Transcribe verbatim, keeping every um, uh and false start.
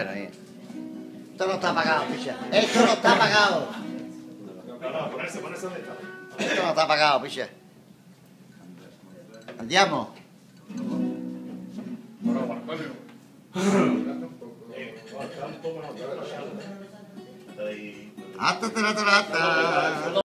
Bueno, bien. Esto no está pagado, picha. Esto no está pagado. No, no, ponerse, ponerse donde está. Esto no está pagado, picha. Andiamo. Bueno, Marcolio. Eh, falta un poco, no, te voy a Hasta, hasta, hasta, hasta.